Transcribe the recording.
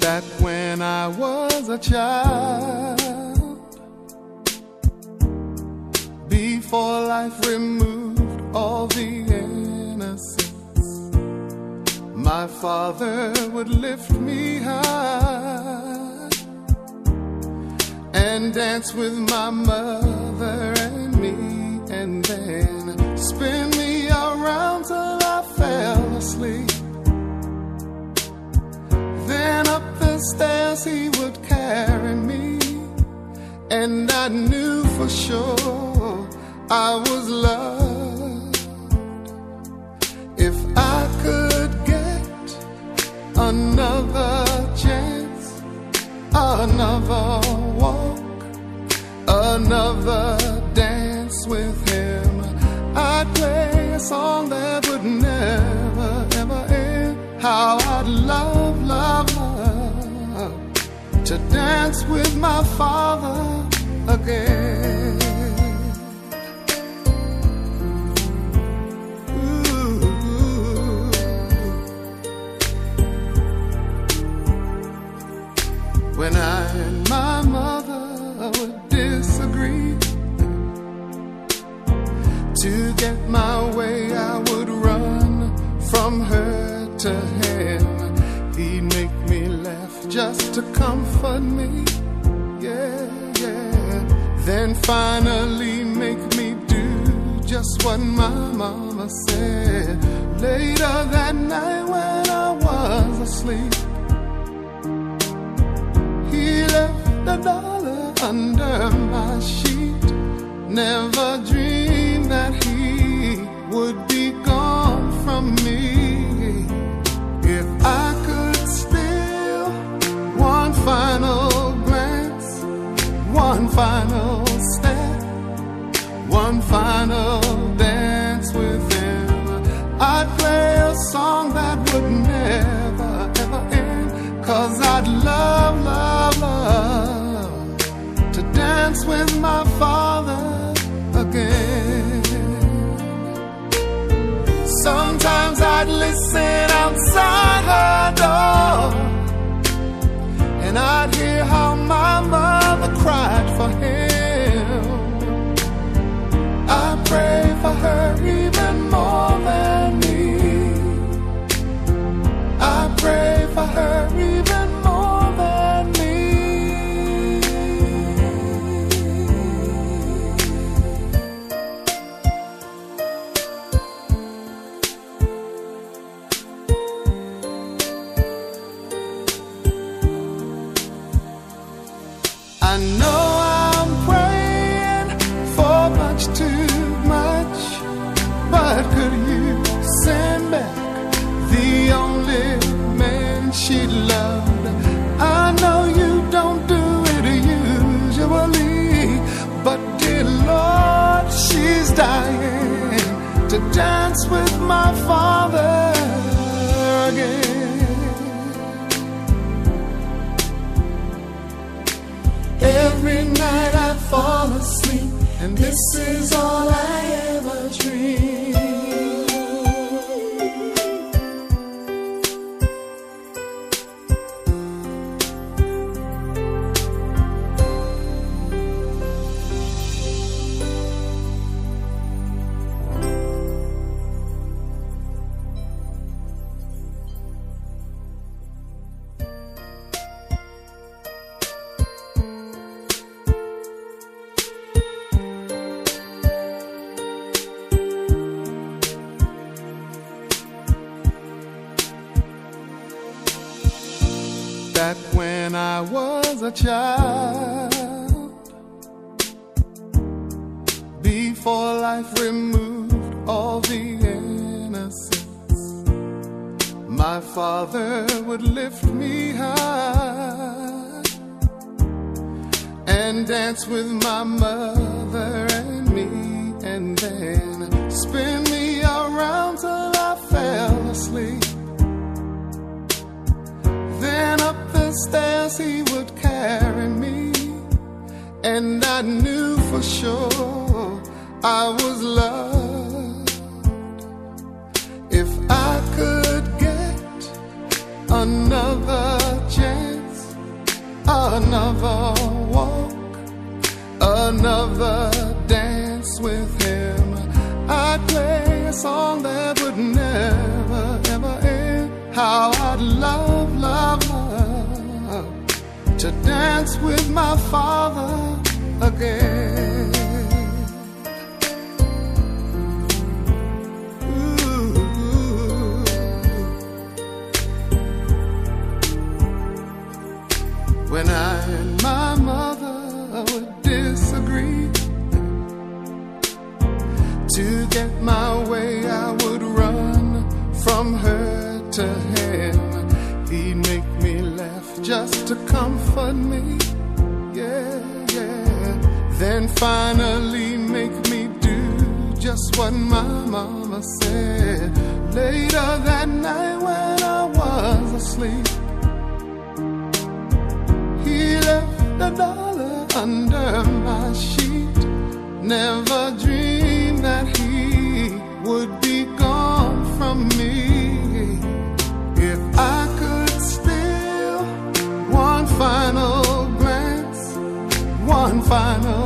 Back when I was a child, before life removed all the innocence, my father would lift me high and dance with my mother and me, and then spin me around till I fell asleep. Then up the stairs he would carry me, and I knew for sure I was loved. If I could get another chance, another walk, another dance with him, I'd play a song that would never, ever end. How I'd love, love, love to dance with my father again. Ooh. When I and my mother would disagree, to get my way I would run from her to him. He'd make me laugh just to comfort me, yeah, yeah. Then finally make me do just what my mama said. Later that night when I was asleep, he left $1 under my sheet. Never dreamed that he would be gone from me. If I could steal one final glance, one final step, one final dance with him, I'd play a song that would never, ever end. 'Cause I'd love, love, love to dance with my father again. Sometimes I'd listen outside her door, and I'd hear how my mother cried for him. I pray for her even more than me. I pray for her even more than me. I know I'm praying for much too much, but could you send back the only man she loved? I know you don't do it usually, but dear Lord, she's dying to dance with my father again. Every night I fall asleep, and this is all I ever dream. Back when I was a child, before life removed all the innocence, my father would lift me high and dance with my mother and me, and then spin me around till I fell asleep. Then up the stairs he would carry me, and I knew for sure I was loved. If I could get another chance, another walk, another dance with him. I'd play a song that would never, ever end. How I'd love, love, love to dance with my Father again. When I and my mother would disagree, to get my way I would run from her to him. He'd make me laugh just to comfort me, yeah, yeah. Then finally make me do just what my mama said. Later that night when I was asleep, he left $1 under my sheet. Never dreamed that he would be gone from me. If I could steal one final glance, one final